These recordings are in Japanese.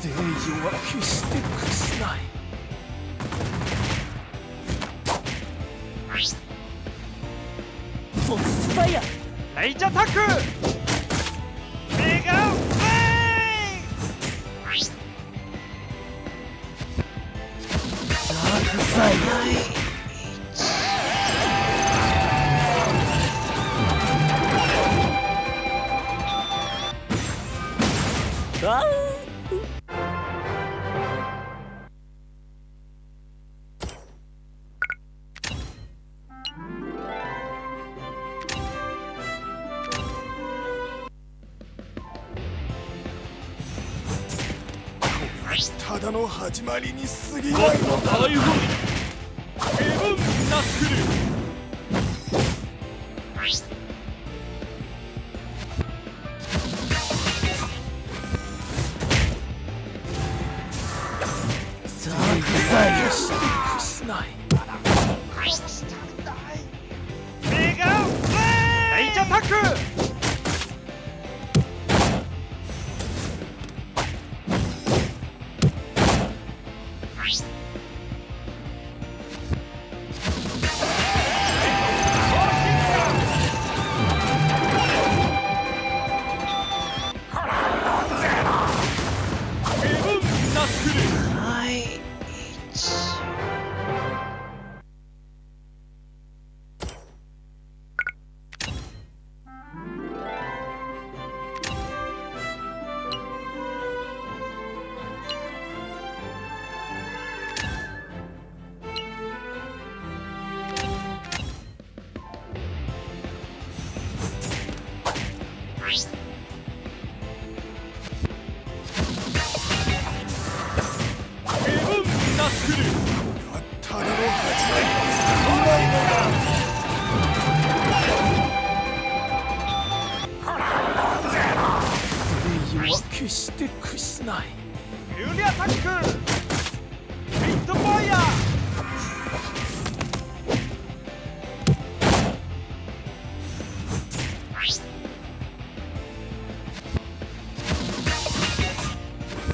誠意は決して屈しない。モスファイアレイジアタックメガウェイダークサイド。ああただの始まりに過ぎないのだ。 台風ヘブンナックルダークサイドして屈しない。 メガウェイレイジアタックただの始まりに過ぎないのだ。 誠意は決して屈しない。 ユリアタックヒットファイヤー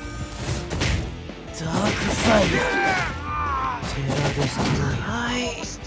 ダークサイドテラデストロイ。